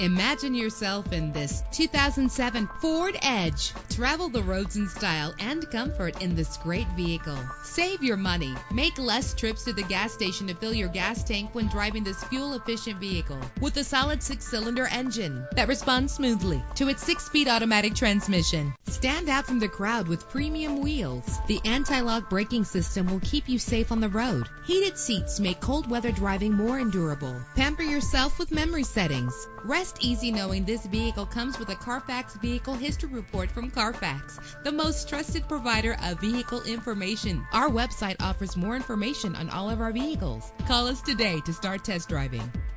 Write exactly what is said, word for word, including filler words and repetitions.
Imagine yourself in this two thousand seven Ford Edge. Travel the roads in style and comfort in this great vehicle. Save your money. Make less trips to the gas station to fill your gas tank when driving this fuel-efficient vehicle. With a solid six-cylinder engine that responds smoothly to its six-speed automatic transmission. Stand out from the crowd with premium wheels. The anti-lock braking system will keep you safe on the road. Heated seats make cold weather driving more endurable. Pamper yourself with memory settings. Rest easy knowing this vehicle comes with a Carfax Vehicle History Report from Carfax, the most trusted provider of vehicle information. Our website offers more information on all of our vehicles. Call us today to start test driving.